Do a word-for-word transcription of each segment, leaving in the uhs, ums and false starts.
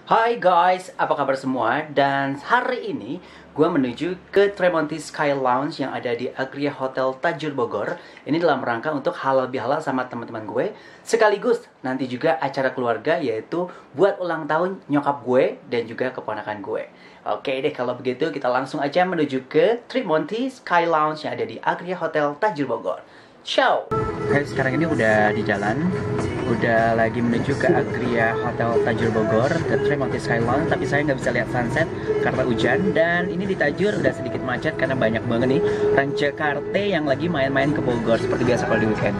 Hai guys, apa kabar semua? Dan hari ini gue menuju ke Tremonti Sky Lounge yang ada di Agria Hotel Tajur Bogor. Ini dalam rangka untuk halal bihalal sama teman-teman gue. Sekaligus nanti juga acara keluarga, yaitu buat ulang tahun nyokap gue dan juga keponakan gue. Oke deh, kalau begitu kita langsung aja menuju ke Tremonti Sky Lounge yang ada di Agria Hotel Tajur Bogor. Ciao! Guys, sekarang ini udah di jalan, udah lagi menuju ke Agria Hotel Tajur Bogor, ke Tremonti Sky Lounge, tapi saya nggak bisa lihat sunset karena hujan. Dan ini di Tajur udah sedikit macet karena banyak banget nih orang Jakarta yang lagi main-main ke Bogor seperti biasa kalau di weekend.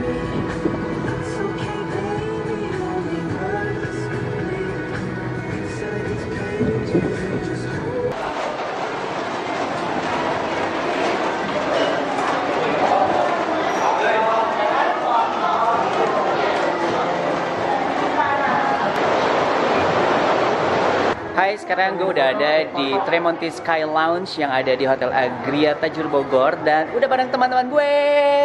Hai, sekarang gue udah ada di Tremonti Sky Lounge yang ada di Hotel Agria Tajur Bogor. Dan udah bareng teman-teman gue.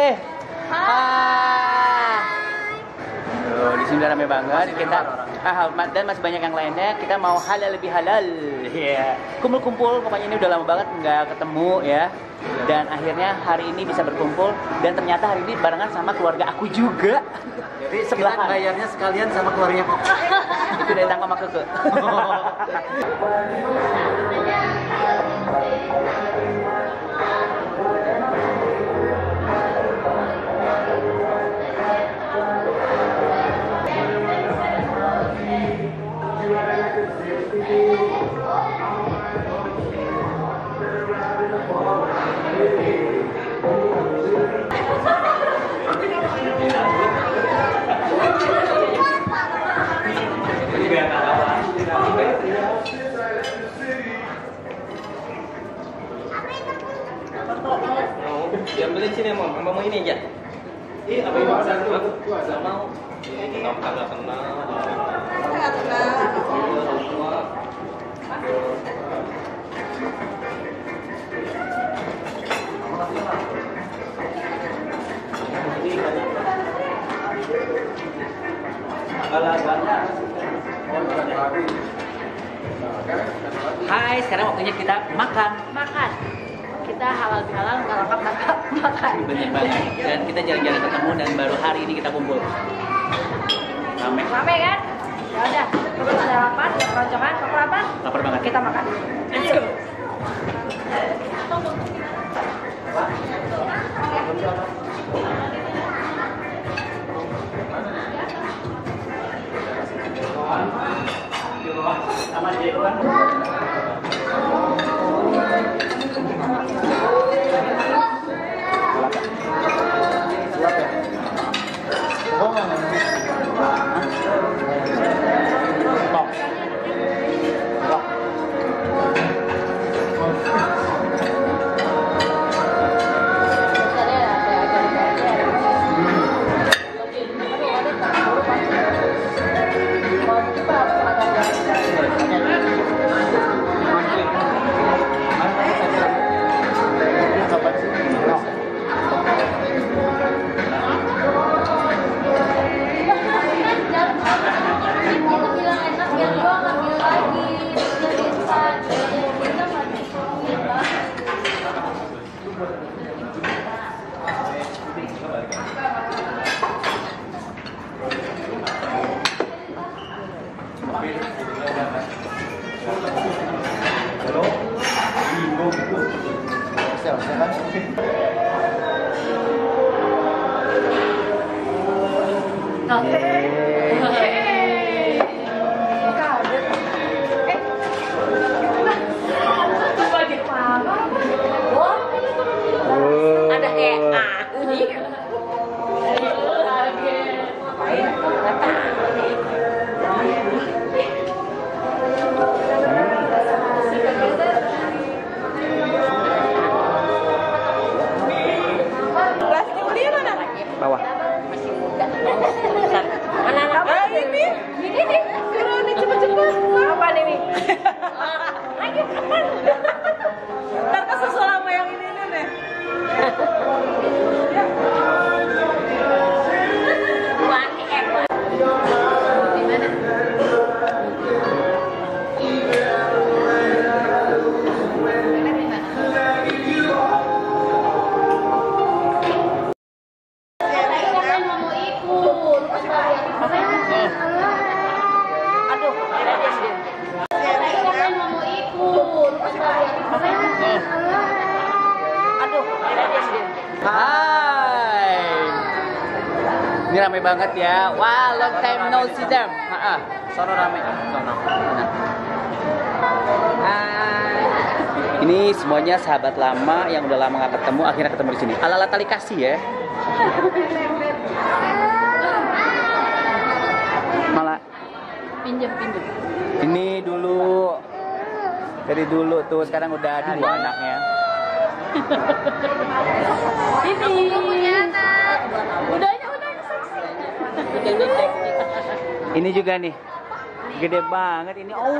Hai. Tuh, di sini udah rame banget. Kita ah, dan masih banyak yang lainnya. Kita mau halal lebih halal. Ya, yeah. Kumpul-kumpul. Pokoknya ini udah lama banget nggak ketemu ya. Dan akhirnya hari ini bisa berkumpul. Dan ternyata hari ini barengan sama keluarga aku juga. Jadi sebelahan bayarnya sekalian sama keluarga kok. Itu dari tangga sama keke. Yang beli sini mau, mau mau ini aja. Iya, apa yang mau satu? Enggak mau. Enggak kagak kenal. Enggak kenal. Hai, sekarang waktunya kita makan. Makan. Kita halal bihalal nggak lengkap tanpa makan. Bener banget. Dan kita jarang-jarang ketemu dan baru hari ini kita kumpul. Rame. Rame kan? Ya udah, kita ada lapar, ada keroncongan, lapar apa? Lapar banget. Kita makan. Let's go. Sama dia kan. Ada kayak ah. Bawah. Anak-anak ah, ini, ini nih, turun nih cepet-cepet. Apa nih Mi? Ayo, kapan? Ntar kesusul sama yang ini nih. Buat eh buat. Di mana? rame banget ya. Wah, long time no see them. Heeh. Sono rame. Sono. Hai. Ini semuanya sahabat lama yang udah lama gak ketemu, akhirnya ketemu di sini. Ala-ala tali kasih ya. Malah Pinjam, pinjam. ini dulu dari dulu tuh sekarang udah dua anaknya. Ini punya anak. Udahnya udah seksi. Ini juga nih. Gede banget ini. Oh.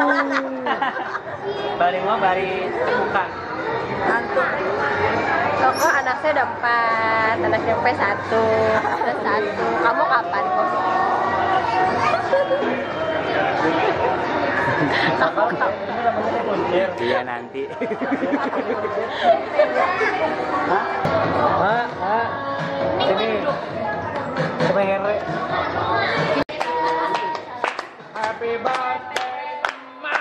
Bari mau bari buka. Koko anak saya ada empat, anak yang P satu, ada satu. Kamu kapan kok? Iya nanti. Hah? Hah? Hah? Sini. Coba Herwe. Happy birthday, Ma.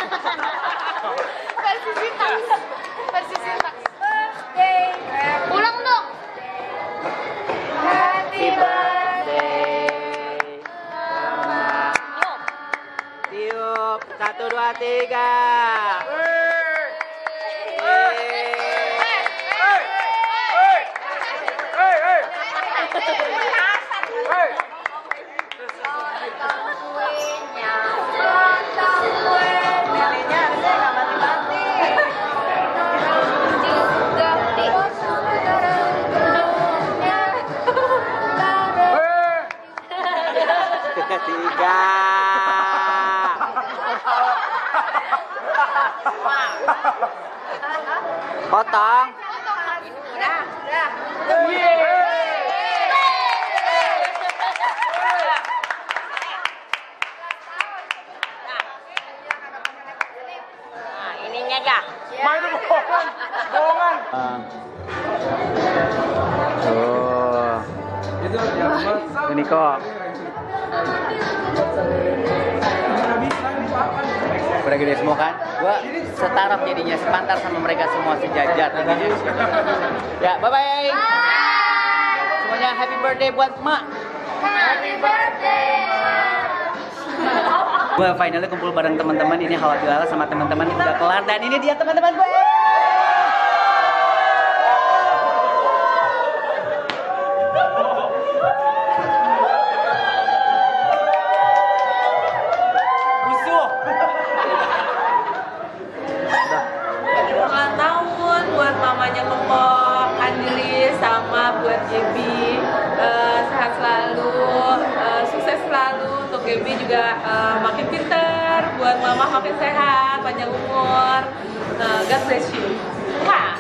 Versi Sintax. Versi Sintax. Birthday. Ulang dong. Happy birthday. Tiup. Satu, dua, tiga. Tiga. Potong. Udah, udah. Nah, ininya ya. Main itu bohongan. Bohongan. Oh. Ini kok. Udah gede semua kan? Gua setaraf jadinya, sepantar sama mereka semua, sejajar. Ya, bye bye. Semuanya happy birthday buat Mak. Happy birthday. Gue finally kumpul bareng teman-teman. Ini halal bihalal sama teman-teman udah kelar, dan ini dia teman-teman gue. Ulang tahun buat mamanya Koko, Andili, sama buat Gaby. Uh, sehat selalu, uh, sukses selalu. Untuk Gaby juga uh, makin pinter, buat mama makin sehat, panjang umur. Uh, God bless you. Wah.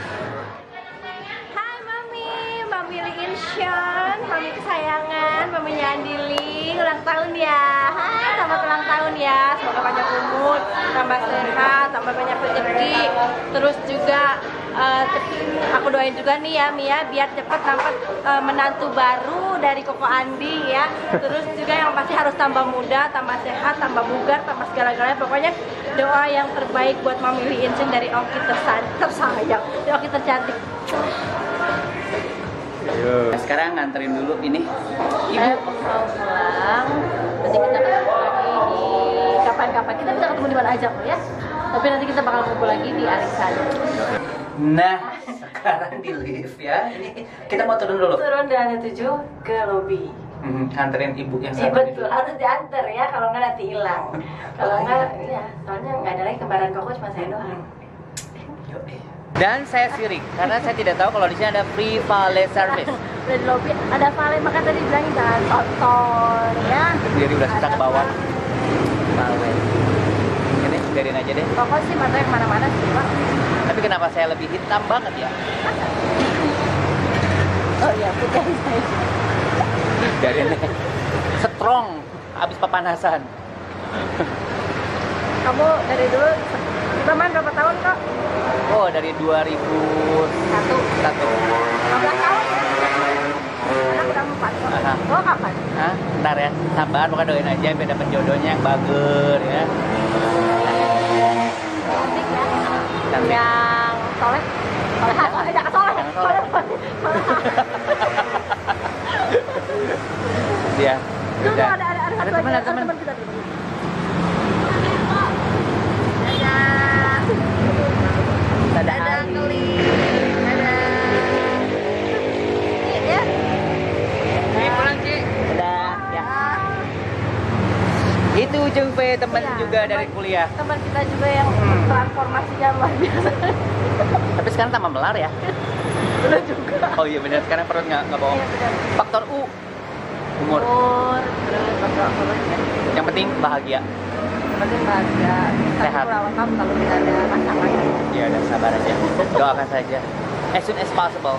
Hai Mami, Mami Li Insyong, Mami kesayangan, Maminya Andili, ulang tahun ya. Hai, selamat ulang tahun ya. Semoga panjang umur, tambah sehat, tambah banyak rezeki. Terus juga uh, aku doain juga nih ya Mia, biar cepat dapat uh, menantu baru dari Koko Andi ya. Terus juga yang pasti harus tambah muda, tambah sehat, tambah bugar, tambah segala-galanya. Pokoknya doa yang terbaik buat Mami Li Insyong dari Oki tersayang, dari Oki tercantik. Nah, sekarang nganterin dulu ini Ibu mau pulang, nanti kita ketemu lagi di kapan-kapan. Kita bisa ketemu di mana aja kok ya. Tapi nanti kita bakal kumpul lagi di arisan. Nah, sekarang di lift ya. Ini kita mau turun dulu. Turun dari lantai tujuh ke lobi. Hmm, anterin ibu yang Iya sama. betul, harus diantar ya, kalau nggak nanti hilang. Kalau nggak, ya, soalnya nggak ada lagi kembaran Koko, cuma saya doang. Dan saya sirik karena saya tidak tahu kalau di sini ada free valet service. Udah di lobi ada valet, maka tadi bilangin jangan kotor ya. Jadi udah susah ke bawah. Ada Valet. Ini biarin aja deh. Koko sih matanya kemana-mana sih Pak. Tapi kenapa saya lebih hitam banget ya? Oh iya, putih saya. Biarin deh. Strong abis papanasan. Kamu dari dulu kita main berapa tahun kok? Oh, dari dua ribu Satu. satu. lima belas tahun. Anak udah empat kok. Aha. Oh kapan? Hah? Ntar ya, sabar, pokoknya doain aja biar dapet jodohnya yang bager ya. Cantik ya. Cantik. Yang soleh. Soleh, soleh, jangan soleh. Jangan soleh. Soleh, soleh. Iya. Tuh, tuh, Udah. ada ada ada Ada satu teman, lagi, ada teman. kita. ada teman. Dadah. Dadah, Dadah, Ali. Keling. Dadah. Nih, ya. Ini pulang, Ci. Dadah. Ya. Itu Juve teman Iya, juga dari teman- kuliah. Teman kita juga yang Hmm. transformasinya luar biasa. Tapi sekarang tambah melar ya. Udah juga. Oh iya benar, sekarang perut nggak nggak bohong. Iya, benar. Faktor U, umur. Umur, terus apa Yang penting bahagia. penting bahagia. Sehat. Tapi welcome kalau tidak ada pasangan. Ya udah sabar aja. Doakan saja. As soon as possible.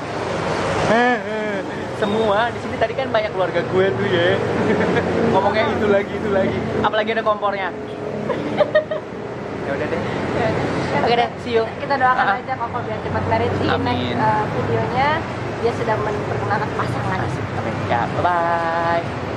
Semua di sini tadi kan banyak keluarga gue tuh ya. Ngomongnya itu lagi itu lagi. Apalagi ada kompornya. Ya udah deh. Oke deh, see you. Kita doakan Ah. aja Koko biar cepat married di Amin. next uh, videonya dia sedang memperkenalkan pasangan. Oke, ya, bye bye.